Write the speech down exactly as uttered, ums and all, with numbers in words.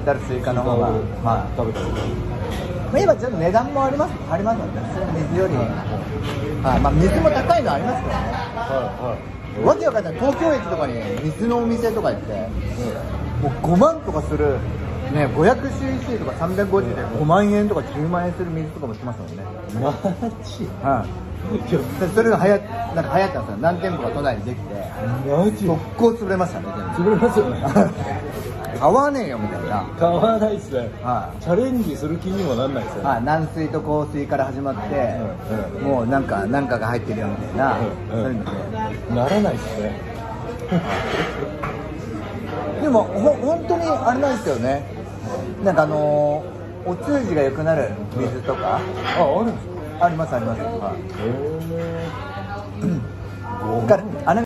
ったらスイカの方が、はい、 食べたことまあ、今ちょっと値段もありますありますので、水より、はい、まあ水も高いのはありますけどね。はいはい。わけわかんない。東京駅とかに水のお店とか行って、うん、もうごまんとかするね、ごひゃくシーシー とかさんびゃくごじゅうでごまんえんとかじゅうまんえんする水とかも売ってますもんね。 マジ？ はい。それが流行なんか流行ったんですよ。何店舗か都内にできて、 マジ？ 速攻潰れましたね。 潰れますよね。 買わねえよみたいな。 買わないですね。 はい。 チャレンジする気にもなんないですよね。 はい。軟水と硬水から始まって、うんうん、もうなんかなんかが入ってるよみたいな、うんうん、そういうのでならないですね。 でもほ本当にあれなんですよね。なんかあのー、お通じが良くなる水とか、 あ、あるんですか？ ありますあります。はい。 へえ。 からあれ